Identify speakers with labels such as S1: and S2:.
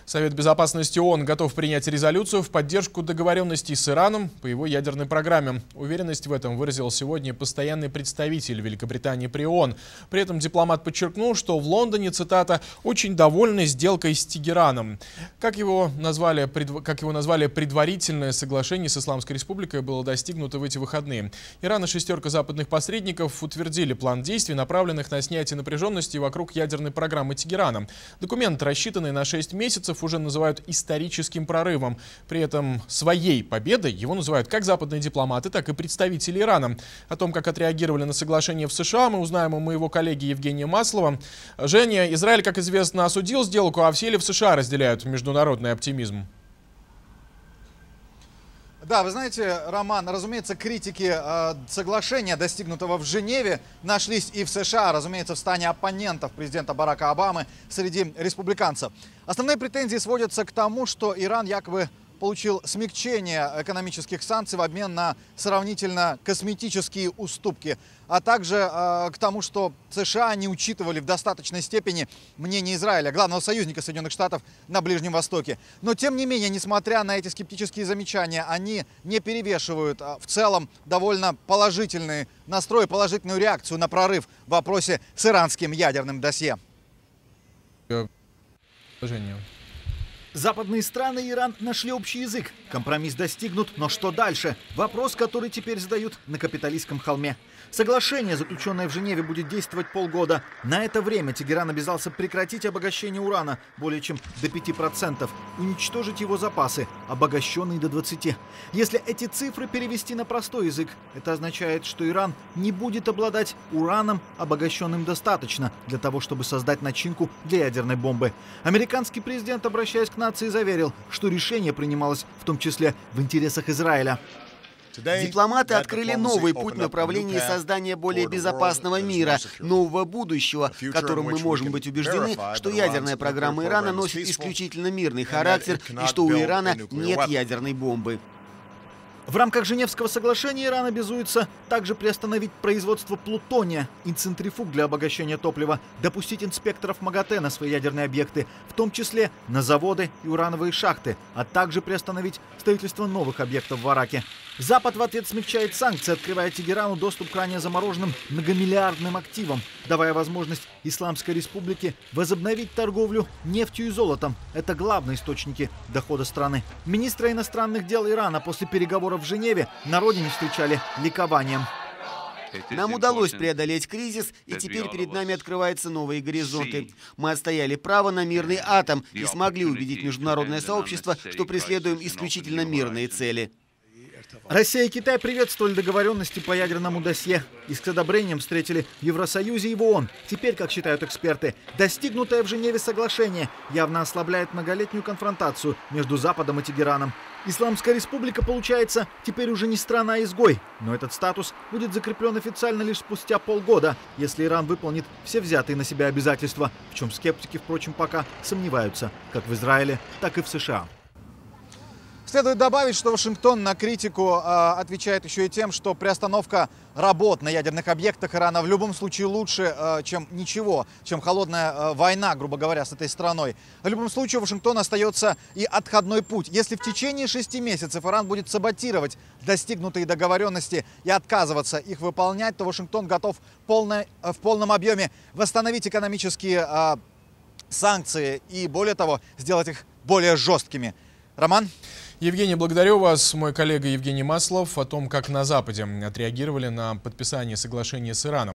S1: Совет Безопасности ООН готов принять резолюцию в поддержку договоренностей с Ираном по его ядерной программе. Уверенность в этом выразил сегодня постоянный представитель Великобритании при ООН. При этом дипломат подчеркнул, что в Лондоне, цитата, «очень довольны сделкой с Тегераном». Как его назвали предварительное соглашение с Исламской Республикой было достигнуто в эти выходные. Иран и шестерка западных посредников утвердили план действий, направленных на снятие напряженности вокруг ядерной программы Тегерана. Документ, рассчитанный на 6 месяцев, уже называют историческим прорывом. При этом своей победой его называют как западные дипломаты, так и представители Ирана. О том, как отреагировали на соглашение в США, мы узнаем у моего коллеги Евгения Маслова. Женя, Израиль, как известно, осудил сделку, а все ли в США разделяют международный оптимизм?
S2: Да, вы знаете, Роман, разумеется, критики соглашения, достигнутого в Женеве, нашлись и в США, разумеется, в стане оппонентов президента Барака Обамы среди республиканцев. Основные претензии сводятся к тому, что Иран якобы получил смягчение экономических санкций в обмен на сравнительно косметические уступки, а также к тому, что США не учитывали в достаточной степени мнение Израиля, главного союзника Соединенных Штатов на Ближнем Востоке. Но тем не менее, несмотря на эти скептические замечания, они не перевешивают в целом довольно положительный настрой, положительную реакцию на прорыв в вопросе с иранским ядерным досье.
S3: Западные страны и Иран нашли общий язык. Компромисс достигнут, но что дальше? Вопрос, который теперь задают на капиталистском холме. Соглашение, заключенное в Женеве, будет действовать полгода. На это время Тегеран обязался прекратить обогащение урана более чем до 5%, уничтожить его запасы, обогащенные до 20%. Если эти цифры перевести на простой язык, это означает, что Иран не будет обладать ураном, обогащенным достаточно для того, чтобы создать начинку для ядерной бомбы. Американский президент, обращаясь к нации, заверил, что решение принималось в том числе в интересах Израиля.
S4: Дипломаты открыли новый путь в направлении создания более безопасного мира, нового будущего, в котором мы можем быть убеждены, что ядерная программа Ирана носит исключительно мирный характер и что у Ирана нет ядерной бомбы.
S3: В рамках Женевского соглашения Иран обязуется также приостановить производство плутония и центрифуг для обогащения топлива, допустить инспекторов МАГАТЭ на свои ядерные объекты, в том числе на заводы и урановые шахты, а также приостановить строительство новых объектов в Ираке. Запад в ответ смягчает санкции, открывая Тегерану доступ к ранее замороженным многомиллиардным активам, давая возможность Исламской Республике возобновить торговлю нефтью и золотом. Это главные источники дохода страны. Министра иностранных дел Ирана после переговоров в Женеве на родине встречали ликованием.
S4: Нам удалось преодолеть кризис, и теперь перед нами открываются новые горизонты. Мы отстояли право на мирный атом и смогли убедить международное сообщество, что преследуем исключительно мирные цели.
S3: Россия и Китай приветствовали договоренности по ядерному досье и с одобрением встретили в Евросоюзе и в ООН. Теперь, как считают эксперты, достигнутое в Женеве соглашение явно ослабляет многолетнюю конфронтацию между Западом и Тегераном. Исламская Республика, получается, теперь уже не страна, а изгой. Но этот статус будет закреплен официально лишь спустя полгода, если Иран выполнит все взятые на себя обязательства, в чем скептики, впрочем, пока сомневаются, как в Израиле, так и в США.
S2: Следует добавить, что Вашингтон на критику отвечает еще и тем, что приостановка работ на ядерных объектах Ирана в любом случае лучше, чем ничего, чем холодная война, грубо говоря, с этой страной. В любом случае, у Вашингтона остается и отходной путь. Если в течение 6 месяцев Иран будет саботировать достигнутые договоренности и отказываться их выполнять, то Вашингтон готов в полном объеме восстановить экономические санкции и, более того, сделать их более жесткими. Роман?
S1: Евгений, благодарю вас. Мой коллега Евгений Маслов о том, как на Западе отреагировали на подписание соглашения с Ираном.